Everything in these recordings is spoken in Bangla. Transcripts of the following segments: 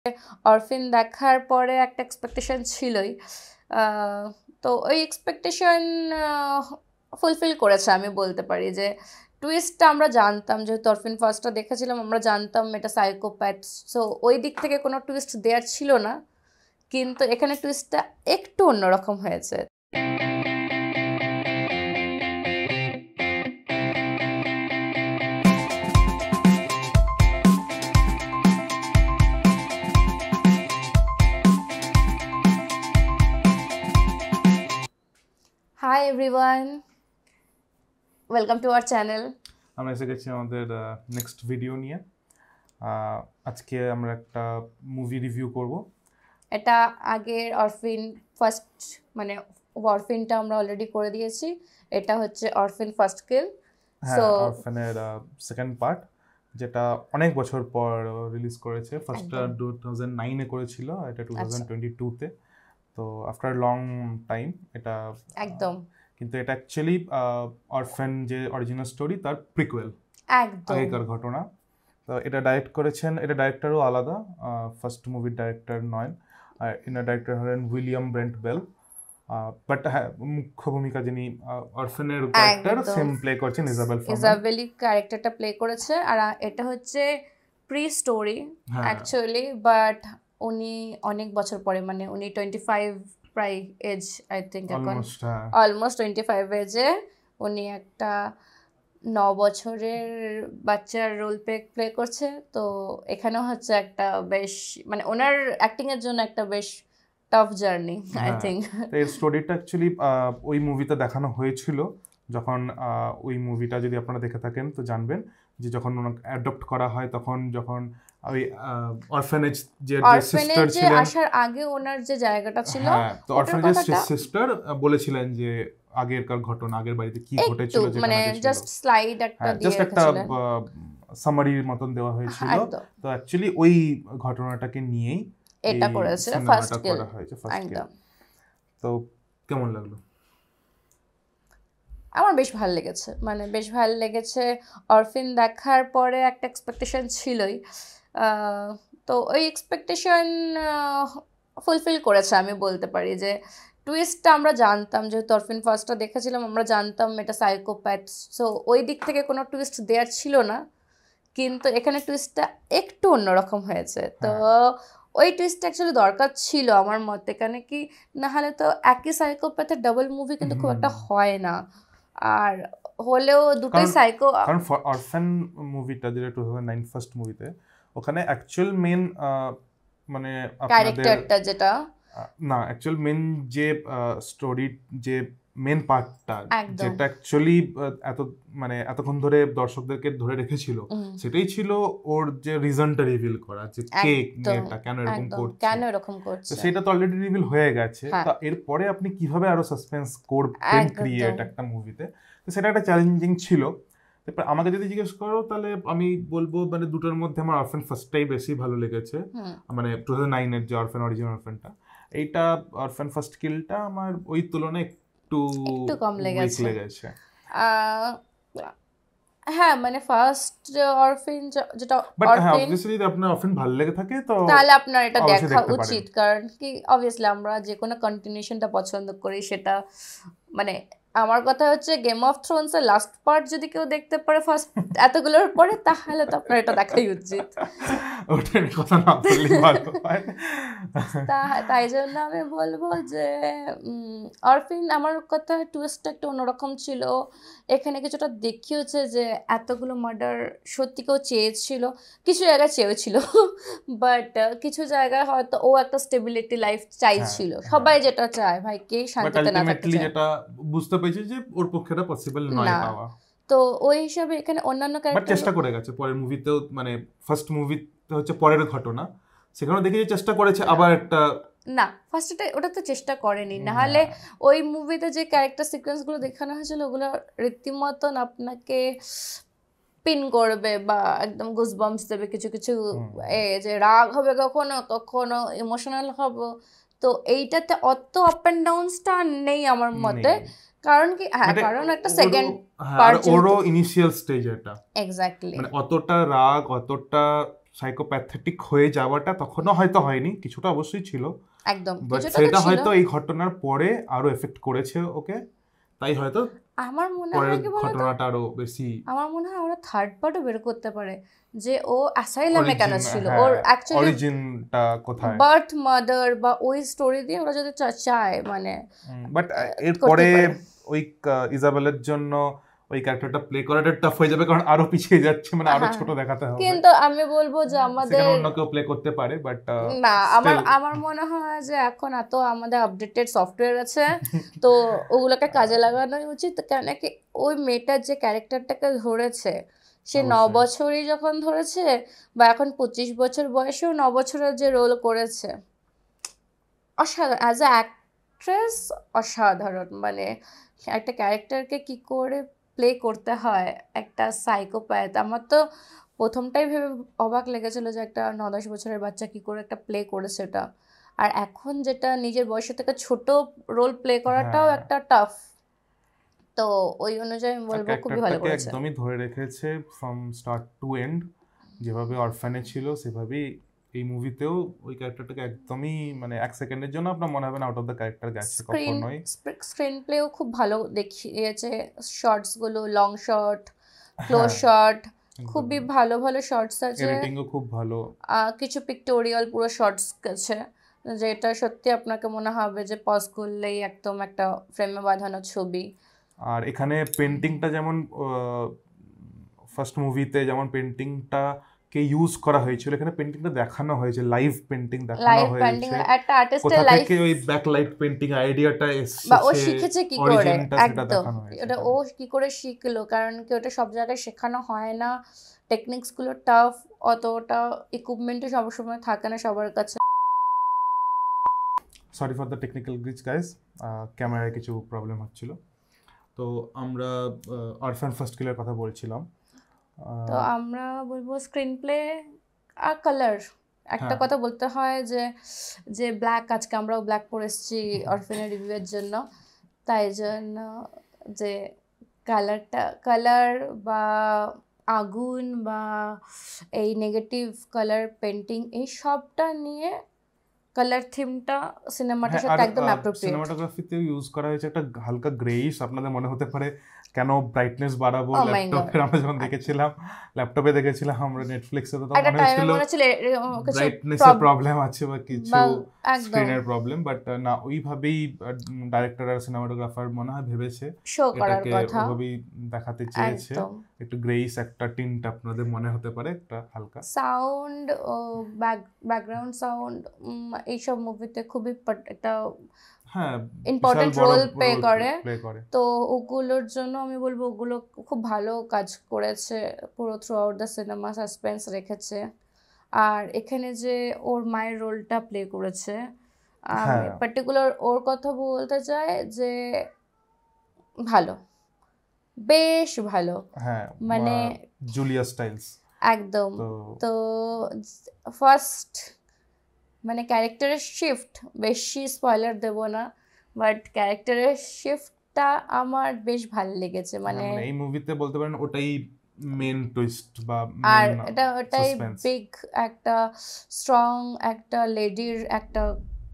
অরফিন দেখার পরে একটা এক্সপেকটেশন ছিলই, তো ওই এক্সপেকটেশন ফুলফিল করেছে। আমি বলতে পারি যে টুইস্টটা আমরা জানতাম, যেহেতু অরফিন ফার্স্টটা দেখেছিলাম, আমরা জানতাম এটা সাইকোপ্যাথ, সো ওই দিক থেকে কোনো টুইস্ট দেওয়ার ছিল না, কিন্তু এখানে টুইস্টটা একটু অন্যরকম হয়েছে। Hi everyone, welcome to our channel. আমরা এসে গেছি আমাদের নেক্সট ভিডিও নিয়ে। আজকে আমরা একটা মুভি রিভিউ করব। এটা আগের অরফিন ফার্স্ট, মানে অরফিনটা আমরা অলরেডি করে দিয়েছি, এটা হচ্ছে অরফিন ফার্স্ট কিল। সো অরফানের সেকেন্ড পার্ট, যেটা অনেক বছর পর রিলিজ করেছে। ফার্স্টটা 2009-এ করেছিল, এটা 2022-তে। তো আফটার লং টাইম এটা একদম, কিন্তু এটা অ্যাকচুয়ালি অরফান যে অরিজিনাল স্টোরি তার প্রিকুয়েল, একদম আগেকার ঘটনা। তো এটা ডাইরেক্ট করেছেন, এটা ডাইরেক্টরও আলাদা, ফার্স্ট মুভির ডাইরেক্টর নয়। আর এনার ডাইরেক্টর হলেন উইলিয়াম ব্রেন্ট বেল, বাট হ্যাঁ মুখ্য ভূমিকা যিনি অরফানের ক্যারেক্টার সেম প্লে করছেন ইজাবেল ফুরমান। ইজাবেলই ক্যারেক্টারটা প্লে করেছে। আর এটা হচ্ছে প্রি স্টোরি অ্যাকচুয়ালি, বাট উনি অনেক বছর পরে, মানে উনি 25 প্রায় এজ, আই থিঙ্ক এখন অলমোস্ট 25 এজে উনি একটা 9 বছরের বাচ্চার রোল প্লে করছে। তো এখানেও হচ্ছে একটা বেশ, মানে ওনার অ্যাক্টিং এর জন্য একটা বেশ টাফ জার্নি আই থিঙ্ক। এই স্টোরিটা অ্যাকচুয়ালি ওই মুভিতে দেখানো হয়েছিল। যখন ওই মুভিটা যদি আপনারা দেখে থাকেন তো জানবেন যে যখন ওনাকে অ্যাডপ্ট করা হয়, তখন যখন ওই অরফানেজ যে সিস্টার ছিলেন, আসার আগে ওনার যে জায়গাটা ছিল, তো অরফানেজ সিস্টার বলেছিলেন যে আগেরকার ঘটনা, আগের বাড়িতে কি ঘটেছিল, মানে জাস্ট স্লাইড একটা দিয়ে জাস্ট একটা সামারির মতন দেওয়া হয়েছিল। তো অ্যাকচুয়ালি ওই ঘটনাটাকে নিয়েই এটা করেছে ফার্স্ট কিল। একদম। তো কেমন লাগলো? আমার বেশ ভালো লেগেছে, মানে বেশ ভালো লেগেছে। অরফিন দেখার পরে একটা এক্সপেকটেশন ছিলই, তো ওই এক্সপেকটেশন ফুলফিল করেছে। আমি বলতে পারি যে টুইস্টটা আমরা জানতাম, যেহেতু অরফিন ফার্স্টটা দেখেছিলাম, আমরা জানতাম এটা সাইকোপ্যাথ, সো ওই দিক থেকে কোনো টুইস্ট দেওয়ার ছিল না, কিন্তু এখানে টুইস্টটা একটু অন্যরকম হয়েছে। তো ওই টুইস্টটা অ্যাকচুয়ালি দরকার ছিল আমার মতে, কেন কি না হলে তো একই সাইকোপ্যাথের ডাবল মুভি কিন্তু খুব একটা হয় না। আর হলেও দুটোই সাইকো, কারণ অরফান মুভিটা যেটা 2009 ফার্স্ট মুভিতে, ওখানে অ্যাকচুয়াল মেন মানে ক্যারেক্টারটা যেটা না, অ্যাকচুয়াল মেন যে স্টোরি, যে মেন পার্টটা যেটা অ্যাকচুয়ালি মানে এতক্ষণ ধরে দর্শকদেরকে ধরে রেখেছিল, সেটাই ছিল ওর যে রিজনটা রিভিল করা, যে কে এটা কেন এরকম করছে, সেটা তো অলরেডি রিভিল হয়ে গেছে। তো এরপরে আপনি কিভাবে আরো সাসপেন্স করবেন ক্রিয়েট একটা মুভিতে, তো সেটা একটা চ্যালেঞ্জিং ছিল। তারপর আমাকে যদি জিজ্ঞেস করো, তাহলে আমি বলবো মানে দুটোর মধ্যে আমার অরফান ফার্স্টটাই বেশি ভালো লেগেছে, মানে 2009-এর যে অরফান অরিজিনাল অরফানটা। এইটা অরফান ফার্স্ট কিলটা আমার ওই তুলনায় একটু কম লেগেছে। হ্যাঁ, মানে ফার্স্ট অরফিন যেটা, বাট হ্যাঁ অবভিয়াসলি যদি আপনার অরফিন ভালো লেগে থাকে তো তাহলে আপনার এটা দেখা উচিত, কারণ কি অবভিয়াসলি আমরা যে কোনো কন্টিনিউশনটা পছন্দ করি। সেটা মানে আমার কথা হচ্ছে গেম অফ থ্রোনস এর লাস্ট পার্ট যদি কেউ দেখতে পারে ফার্স্ট এতগুলোর পরে, তাহলে তো আপনার এটা দেখাই উচিত। ওটার কথা না বললে ভালো হয়। তাই জন্য আমি বলবো যে অরফিন, আমার কথা টুইস্টটা একটু অন্যরকম ছিল। এখানে কিছুটা দেখিয়েছে যে এতগুলো মার্ডার সত্যি কেউ চেয়েছিল, কিছু জায়গায় চেয়েছিল, বাট কিছু জায়গায় হয়তো ও একটা স্টেবিলিটি লাইফ চাইছিল। সবাই যেটা চায়, ভাই কে শান্তিতে না থাকতে চায়, যেটা বুঝতে পেরেছি যে ওর পক্ষে এটা পসিবল নয় পাওয়া। তো ওই হিসাবে এখানে অন্যান্য ক্যারেক্টার চেষ্টা করে গেছে পরের মুভিতেও, মানে ফার্স্ট মুভিতে হচ্ছে পরের ঘটনা, সেখানেও দেখি যে চেষ্টা করেছে আবার একটা, না ফার্স্টে ওটা তো চেষ্টা করেনি। নাহলে ওই মুভিতে যে ক্যারেক্টার সিকোয়েন্সগুলো দেখানো হয়েছিল, ওগুলো রীতিমতন আপনাকে পিন করবে বা একদম গুজবাম্পস দেবে। কিছু কিছু যে রাগ হবে, কখনো কখনো ইমোশনাল হবো, তো এইটাতে অত আপ অ্যান্ড ডাউনসটা নেই আমার মতে। কারণ কি কারণ একটা সেকেন্ড পার্ট, ওরও ইনিশিয়াল স্টেজ এটা, এক্স্যাক্টলি, মানে অতটা রাগ, অতটা সাইকোপ্যাথেটিক হয়ে যাওয়াটা তখনও হয়তো হয়নি, কিছুটা অবশ্যই ছিল, একদম বাট কিছুটা তো সেটা ছিল। হয়তো এই ঘটনার পরে আরো এফেক্ট করেছে ওকে, তাই হয়তো আমার মনে পরের হয় কি বলতো, ঘটনাটা আরো বেশি আমার মনে হয় ওরা থার্ড পার্টও বের করতে পারে যে ও অ্যাসাইলামে কেন অরিজিন, ছিল, ওর হ্যাঁ অ্যাকচুয়ালি অরিজিনটা কোথায়। বার্থ মাদার বা ওই স্টোরি দিয়ে ওরা যদি চায় মানে বাট করতে এরপরে পারে। ওই ইজাবেলের জন্য ওই ক্যারেক্টারটা প্লে করাটা টাফ হয়ে যাবে, কারণ আরো পিছিয়ে যাচ্ছে, মানে আরো হ্যাঁ, ছোট দেখাতে হবে। কিন্তু আমি বলবো যে আমাদের, সেখানে অন্য কেউ প্লে করতে পারে, বাট না আমার স্টিল আমার মনে হয় যে এখন এত আমাদের আপডেটেড সফটওয়্যার আছে, তো ওগুলোকে কাজে লাগানোই উচিত। কেন কি ওই মেয়েটার যে ক্যারেক্টারটাকে ধরেছে, সে 9 বছরই যখন ধরেছে, বা এখন 25 বছর বয়সেও 9 বছরের যে রোল করেছে, অসাধারণ অ্যাজ আ অ্যাক্ট্রেস, অসাধারণ। মানে একটা ক্যারেক্টারকে কি করে প্লে করতে হয়, একটা সাইকোপ্যাথ। আমার তো প্রথমটাই ভেবে অবাক লেগেছিল যে একটা 9-10 বছরের বাচ্চা কি করে একটা প্লে করেছে এটা। আর এখন যেটা নিজের বয়সের থেকে ছোট রোল প্লে করাটাও হ্যাঁ একটা টাফ। তো ওই অনুযায়ী আমি বলবো খুবই ভালো ক্যারেক্টারটাকে করেছে। একদমই ধরে রেখেছে ফ্রম স্টার্ট টু এন্ড, যেভাবে অরফানে ছিল সেভাবেই এই মুভিতেও ওই ক্যারেক্টারটাকে একদমই, মানে এক সেকেন্ডের জন্য আপনার মনে হবে না আউট অফ দ্য ক্যারেক্টার গেছে কখনোই। স্ক্রিন প্লেও খুব ভালো দেখিয়েছে, শর্টসগুলো লং শট, ক্লোজ হ্যাঁ শট, একদম, খুবই ভালো ভালো শর্টস আছে। এডিটিংও খুব ভালো। কিছু পিক্টোরিয়াল পুরো শর্টস আছে, যেটা সত্যি আপনাকে মনে হবে যে পজ করলেই একদম একটা ফ্রেমে বাঁধানো ছবি। আর এখানে পেন্টিংটা যেমন ফার্স্ট মুভিতে যেমন পেন্টিংটা কে ইউজ করা হয়েছিল, এখানে পেন্টিংটা দেখানো হয়েছে, লাইভ পেন্টিং দেখানো লাইভ পেন্টিং, হয়েছে, একটা আর্টিস্টের কোথা লাইফ, থেকে ওই ব্যাকলাইট পেন্টিং আইডিয়াটা বা ও এসেছে, শিখেছে কি করে, অরিজিনটা সেটা একদম দেখানো হয়েছে ওটা ও এখানে। কি করে শিখলো, কারণ কি ওটা সব জায়গায় শেখানো হয় না, টেকনিক্সগুলো টাফ, অতটা ইকুইপমেন্টও সবসময় থাকে না সবার কাছে। Sorry for the technical glitch guys, ক্যামেরায় কিছু প্রবলেম হচ্ছিল। তো আমরা অরফান ফার্স্ট কিলের কথা বলছিলাম। তো আমরা বলবো স্ক্রিন প্লে আর কালার। একটা হ্যাঁ কথা বলতে হয় যে যে ব্ল্যাক, আজকে আমরাও ব্ল্যাক পরে এসেছি অরফিনের রিভিউয়ের জন্য, তাই জন্য যে কালার বা আগুন বা এই নেগেটিভ কালার পেন্টিং, এই সবটা নিয়ে কালার থিমটা সিনেমাটার হ্যাঁ, আর সাথে একদম অ্যাপ্রোপ্রিয়েট। সিনেমাটোগ্রাফিতে ইউজ করা হয়েছে একটা হালকা গ্রেইশ, আপনাদের মনে হতে পারে কেন ব্রাইটনেস বাড়াবো, ও মাই গড, ল্যাপটপের আমরা যখন দেখেছিলাম, ল্যাপটপে দেখেছিলাম আমরা, নেটফ্লিক্সে তো তখন একটা মনে টাইমে হয়েছিল মনে হচ্ছিল কিছু ব্রাইটনেসের প্রবলেম আছে বা কিছু বা একদম স্ক্রিনের প্রবলেম, বাট না, ওইভাবেই ডাইরেক্টর আর সিনেমাটোগ্রাফার মনে হয় ভেবেছে শো করার এটাকে কথা, ওইভাবেই দেখাতে চেয়েছে। একদম। একটু গ্রেইশ একটা টিন্ট আপনাদের মনে হতে পারে, একটা হালকা সাউন্ড, ব্যাকগ্রাউন্ড সাউন্ড, এইসব মুভিতে খুবই একটা হ্যাঁ বিশাল ইম্পর্টেন্ট বড় রোল রোল প্লে করে। তো ওগুলোর জন্য আমি বলবো ওগুলো খুব ভালো কাজ করেছে, পুরো throughout the cinema suspense রেখেছে। আর এখানে যে ওর মায়ের রোলটা প্লে করেছে, আমি হ্যাঁ পার্টিকুলার ওর কথা বলতে চাই যে ভালো, বেশ ভালো, হ্যাঁ মানে জুলিয়া স্টাইলস একদম। তো তো ফার্স্ট মানে ক্যারেক্টারের শিফট, বেশি স্পয়লার দেব না, বাট ক্যারেক্টারের শিফটটা আমার বেশ ভালো লেগেছে, মানে মানে এই মুভিতে বলতে পারেন ওটাই মেন টুইস্ট বা আর মেন ওটাই সাসপেন্স। বিগ একটা স্ট্রং একটা লেডির একটা,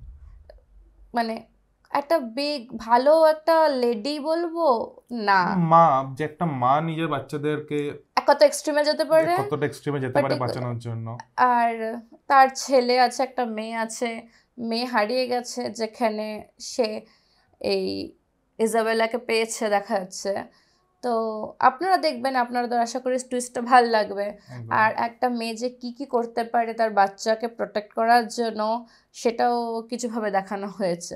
মানে একটা বিগ ভালো একটা লেডি বলবো না, মা, যে একটা মা নিজের বাচ্চাদেরকে কত এক্সট্রিমে যেতে পারে, কতটা এক্সট্রিমে যেতে পারে বাঁচানোর জন্য। আর তার ছেলে আছে, একটা মেয়ে আছে, মেয়ে হারিয়ে গেছে, যেখানে সে এই ইজাবেলাকে পেয়েছে দেখা যাচ্ছে। তো আপনারা দেখবেন, আপনাদের আশা করি টুইস্টটা ভালো লাগবে। আর একটা মেয়ে যে কি করতে পারে তার বাচ্চাকে প্রোটেক্ট করার জন্য, সেটাও কিছুভাবে দেখানো হয়েছে,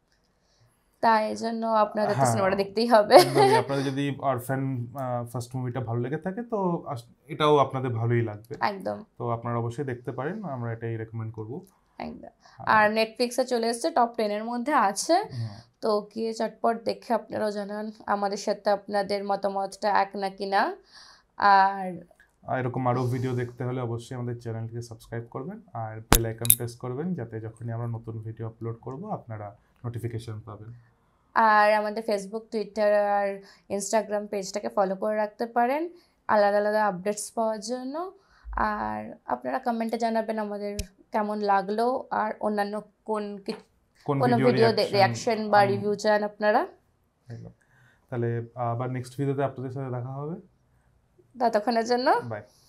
তাই জন্য আপনাদের তো হ্যাঁ সিনেমাটা দেখতেই হবে। একদমই, আপনাদের যদি অরফ্যান ফার্স্ট মুভিটা ভালো লেগে থাকে তো এটাও আপনাদের ভালোই লাগবে, একদম তো আপনারা অবশ্যই দেখতে পারেন, আমরা এটাই রেকমেন্ড করব। একদম। আর নেটফ্লিক্সে চলে এসেছে, টপ 10-এর মধ্যে আছে, তো গিয়ে চটপট দেখে আপনারাও জানান আমাদের সাথে আপনাদের মতামতটা এক নাকি না। আর এরকম আরও ভিডিও দেখতে হলে অবশ্যই আমাদের চ্যানেলটিকে সাবস্ক্রাইব করবেন আর বেল আইকন প্রেস করবেন, যাতে যখনই আমরা নতুন ভিডিও আপলোড করব আপনারা নোটিফিকেশন পাবেন। আর আমাদের ফেসবুক, টুইটার আর ইনস্টাগ্রাম পেজটাকে ফলো করে রাখতে পারেন আলাদা আলাদা আপডেটস পাওয়ার জন্য। আর আপনারা কমেন্টে জানাবেন আমাদের কেমন লাগলো, আর অন্যান্য কোন ভিডিও রিয়াকশন বা রিভিউ চান আপনারা। তাহলে আবার নেক্সট ভিডিওতে আপনাদের সাথে দেখা হবে, ততক্ষণের জন্য বাই।